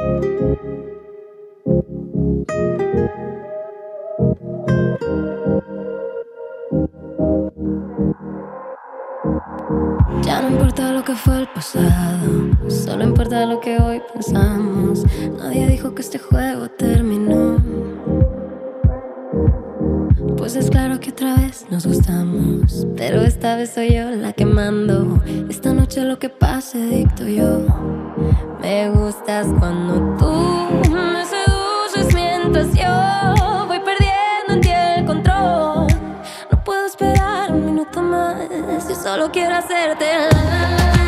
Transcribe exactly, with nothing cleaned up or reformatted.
Ya no importa lo que fue el pasado, solo importa lo que hoy pensamos. Nadie dijo que este juego terminó, pues es claro que otra vez nos gustamos, pero esta vez soy yo la que mando. Esta noche lo que pase dicto yo. Me gustas cuando tú me seduces mientras yo voy perdiendo en ti el control. No puedo esperar un minuto más, yo solo quiero hacerte la la la.